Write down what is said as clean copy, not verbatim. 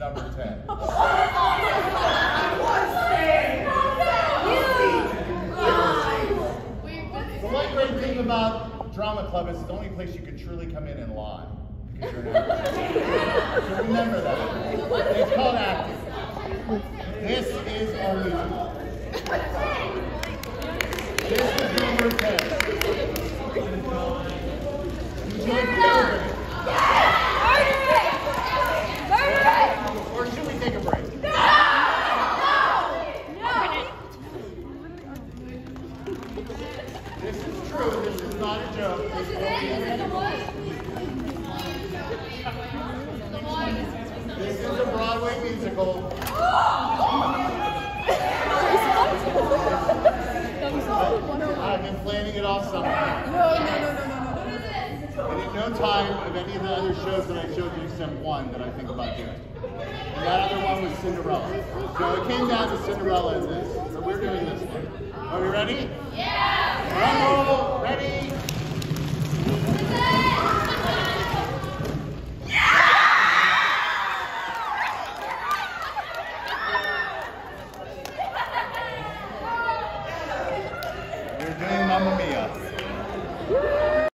number 10. The one great thing about drama club is it's the only place you can truly come in and lie. So remember that. It's called acting. This is our musical. This is number 10. Would you like to go? Or should we take a break? This is true. This is not a joke. This is a Broadway musical. I've been planning it all summer. And in no time of any of the other shows that I showed you except one that I think about doing. And that other one was Cinderella. So it came down to Cinderella and this. So we're doing this one. Are we ready? Yeah! Rumble! Ready? We're doing Mamma Mia.